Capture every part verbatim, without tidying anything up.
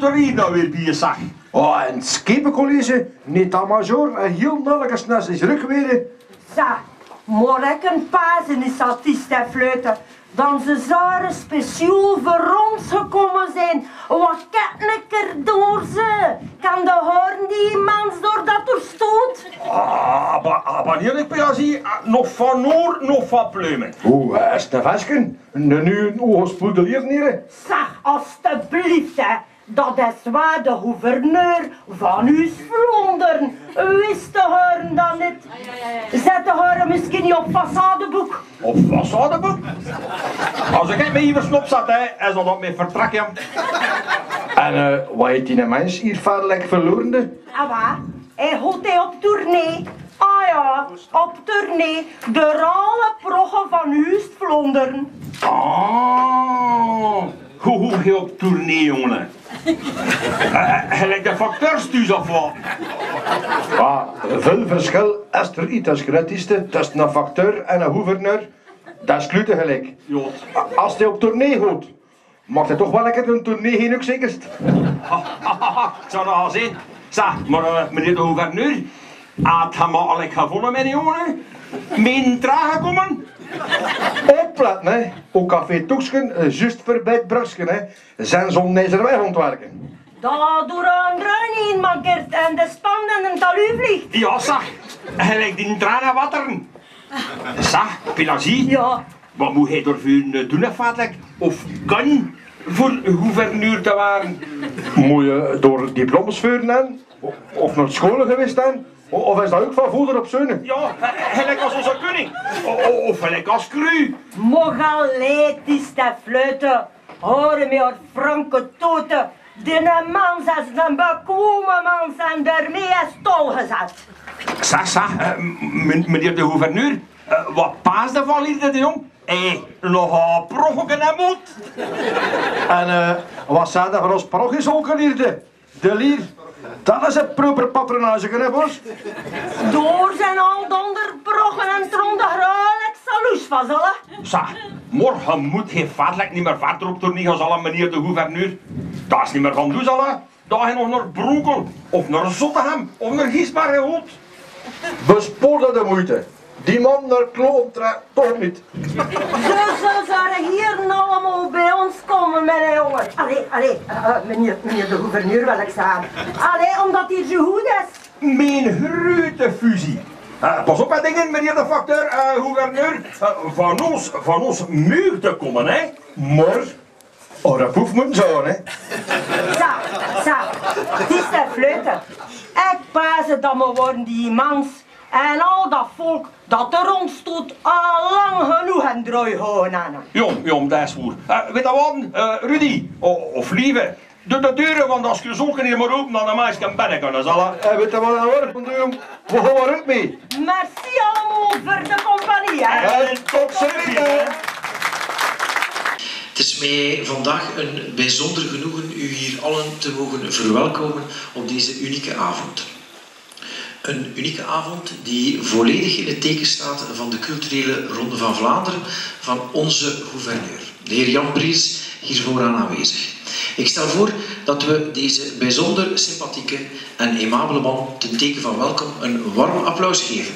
komt er hier nou weer bij, zeg? Oh, en het schepencollege, niet aan major, en heel nallig naar zijn rug weer. Zeg, maar ik een pazen is artiest en fluiten. Dan ze zouden speciaal voor ons gekomen zijn. Wat kan ik er door ze? Kan de horen die mens door dat er stoot? Ah, maar wanneer ik bij zie, nog van Noor, nog van Pluimen. Oeh, uh, is het een vesken? Nu een oogenspoedelier hier. Zeg, alstublieft, hè. Dat is waar de gouverneur van Huis-Vlaanderen wist te horen dan niet. Zet de horen misschien niet op façadeboek. Op façadeboek? Als ik me hier snop zat, hè, is dat op mijn vertrek, ja. En uh, wat heeft die mens hier vaderlijk verloren? Ah, waar? Hij gaat hij op tournee. Ah ja, op tournee. De rale proggen van Huis-Vlaanderen. Ah, hoe hoe je op tournee, jongen? Gelijk de facteurstuus of wat? Ah, veel verschil is er iets als gratis tussen een facteur en een gouverneur. Dat is klute gelijk. Jot. Als hij op tournee gaat, mag hij toch wel lekker een tournee heen ook zekerst. Ik zou nog al zien. Zeg, maar uh, meneer de gouverneur, had hij maar al ik gevonden met die jongen? Mijn traag komen? Opletten, hè. Ook café Toeksken, juist voorbij het Brusken, hè. Zijn zo'n weg ontwerken. Dat door een druin in mankeert en de span en een talu vliegt. Ja, zeg. Gelijk die tranen watteren. Zeg, Pelagie. Ja. Wat moet hij ervoor doen, vaderlijk? Of kan voor gouverneur te waren? Moet je door diplomas vuren of naar school geweest zijn? Of is dat ook van voeder op zeunen? Ja, gelijk als onze koning. O, of gelijk als cru. Mogaleet is te fluiten. Horen met haar franke toten. De mens is een bekwame mens en daarmee is tol gezet. Zeg, zeg, uh, meneer de gouverneur, uh, wat paasde van hier de jong? Hé, nog een progen en moed. En uh, wat zijn dat voor ons parochies ook hier? De lier. Dat is een proper patronage, hè, bos? Door zijn al donder proggen en tron de gruwelijk saluus van zullen. Zeg, morgen moet hij vaderlijk niet meer verder op tournee gaan, zal meneer de gouverneur. Dat is niet meer van doen, zal hij. Dat hij nog naar Broekel, of naar Zottegem, of naar Giesbare Hoed. Bespoor dat de moeite. Die man naar Kloon trekt toch niet. Ze zouden hier allemaal bij ons komen, mijn jongen. Allee, allee, uh, meneer, meneer de gouverneur wil ik zeggen. Allee, omdat hij zo goed is. Mijn grote fusie. Uh, pas op met dingen, meneer de facteur, uh, gouverneur. Uh, van ons, van ons muur te komen, hè. Maar, oh, dat proef moet zo, hè. Zo, zo, het is te fluiten. Ik paas dat we worden die mans en al dat volk dat er rondstoot al lang genoeg en drooi gewoon aan. Jong, jong, dat is goed. Uh, weet je wat, uh, Rudy, oh, of Lieve, doe de deuren, want als je zo niet meer open, dan de meisje kan binnen kunnen, zal hij. En weet je wat dat wordt? We gaan er ook mee. Merci allemaal voor de compagnie, hè. En tot ziens. Het is mij vandaag een bijzonder genoegen u hier allen te mogen verwelkomen op deze unieke avond. Een unieke avond die volledig in het teken staat van de culturele Ronde van Vlaanderen van onze gouverneur, de heer Jan Bries, hier vooraan aanwezig. Ik stel voor dat we deze bijzonder sympathieke en aimabele man ten teken van welkom een warm applaus geven.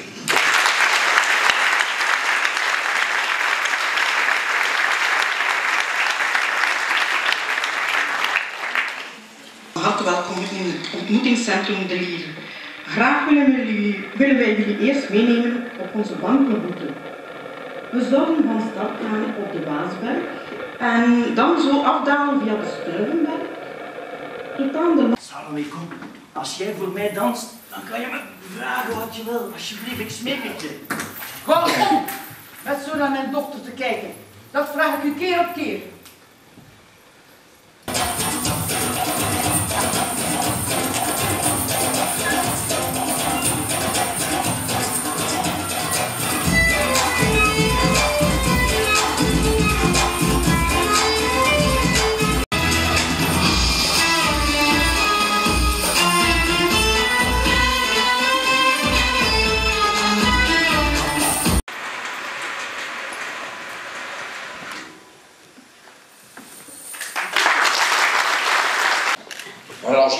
Hartelijk welkom in het ontmoetingscentrum De Lier. Graag willen, we jullie, willen wij jullie eerst meenemen op onze wandelroute. We zouden van start gaan op de Waasberg en dan zo afdalen via de Stuivenberg tot aan de... Salomeko, als jij voor mij danst, dan kan je me vragen wat je wil. Alsjeblieft, ik smeek het je. Kom, kom, met zo naar mijn dochter te kijken. Dat vraag ik u keer op keer.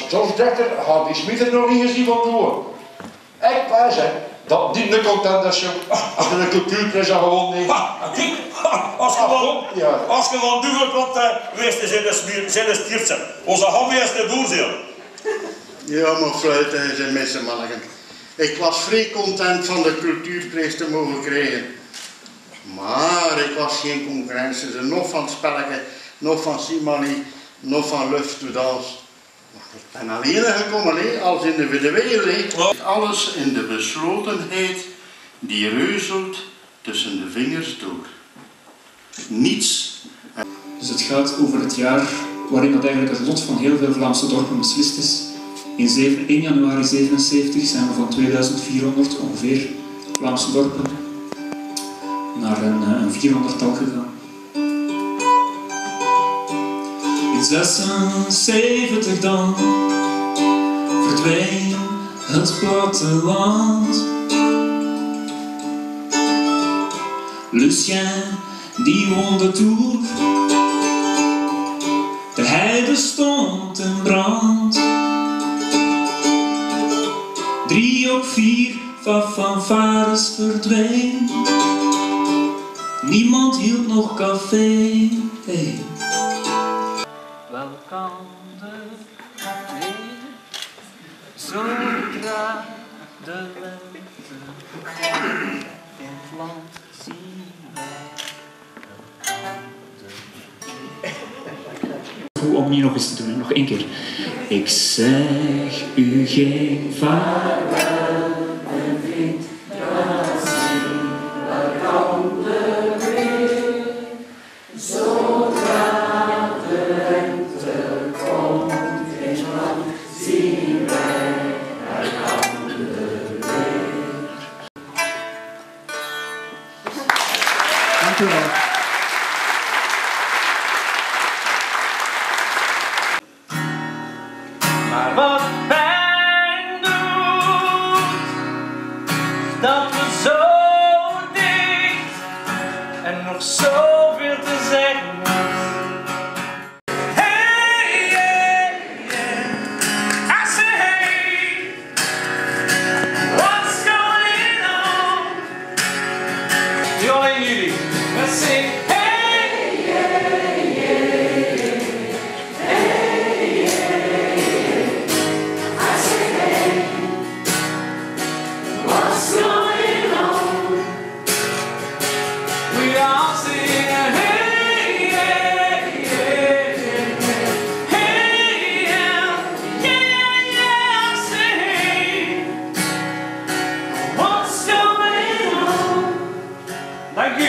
George dertig had die Smit er nog niet gezien van door. Ik wijs hè, dat niet de content is als je de cultuurprijs al gewonnen heeft. Kijk, als je van, ja. als je van Duvelplat uh, geweest is in de, zijn de stiertsen, onze hobby is de doorzeel. Ja, maar fluiten zijn mensen manneken. Ik was vrij content van de cultuurprijs te mogen krijgen. Maar ik was geen concurrentie, nog van het spelletje, nog van Simali, nog van Luft to Dance. Ik ben alleen gekomen he, als individueel. Alles in de beslotenheid die reuzelt tussen de vingers door. Niets. Dus het gaat over het jaar waarin dat eigenlijk het lot van heel veel Vlaamse dorpen beslist is. In één januari zevenenzeventig zijn we van tweeduizend vierhonderd ongeveer Vlaamse dorpen naar een, een vierhonderdtal gegaan. In zesenzeventig dan verdween het platteland. Lucien die woonde toen, de heide stond in brand. Drie op vier van fanfares verdween. Niemand hield nog café. Hey. Welkom de weer, zodra de lente in het land zien wij. Goed om niet nog eens te doen, nog één keer. Ik zeg u geen vaarwel, mijn vriend, dat zien welkom de weer, zodra de lente komt in het land zien wij welkom de weer. Dank u wel. Maar wat pijn doet, dat we zo dicht en nog zoveel te zeggen was. Hey, yeah, yeah, I say hey, what's going on? Join jullie, let's sing. Dank u.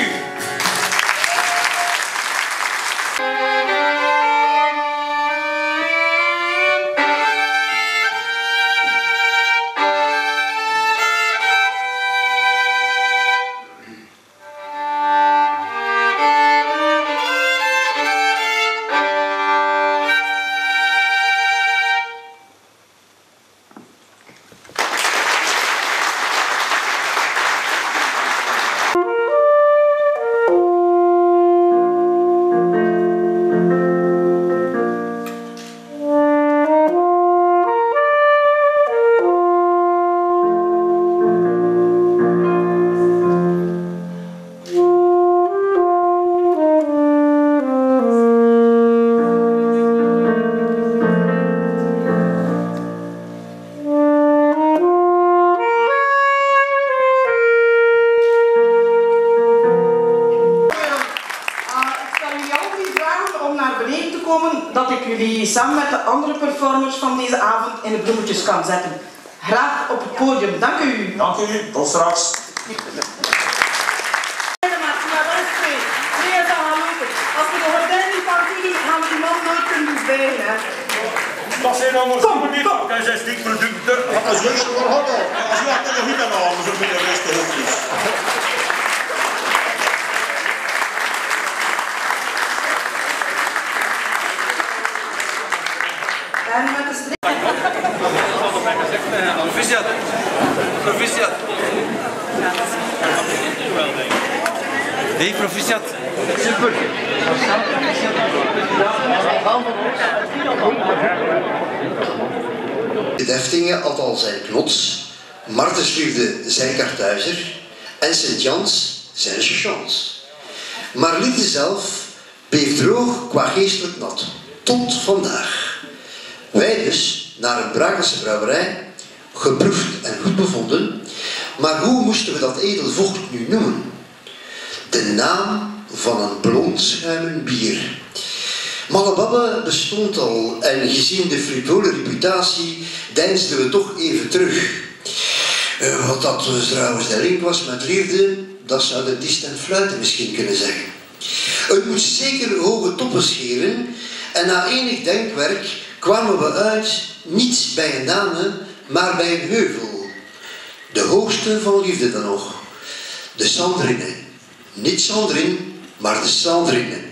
Dat ik jullie samen met de andere performers van deze avond in de bloemetjes kan zetten. Graag op het podium. Dank u. Dank u. Tot straks. Als we de gordijn niet van doen, gaan we die man nooit kunnen bijna. Dat zijn allemaal super niet. Dat zijn stiekproducten. Dat is rustig voor hadden. Als je dat nog niet aan halen, zo ben je rustig hoekjes. En met de strik. Proficiat. Proficiat. Nee, proficiat. Super. De Deftingen had al zijn knots, Martensliefde zijn kartuizer en Sint-Jans zijn chans. Maar Liefde zelf bleef droog qua geestelijk nat, tot vandaag. Wij dus naar een Brabantse brouwerij, geproefd en goed bevonden, maar hoe moesten we dat edel vocht nu noemen? De naam van een blond schuimen bier. Malababbe bestond al en gezien de frivole reputatie deinsden we toch even terug. Uh, wat dat trouwens de link was met Liefde, dat zou de Diest en Fluiten misschien kunnen zeggen. Het moest zeker hoge toppen scheren en na enig denkwerk kwamen we uit niet bij een dame, maar bij een heuvel. De hoogste van Liefde dan nog. De Sandrine. Niet Sandrine, maar de Sandrine.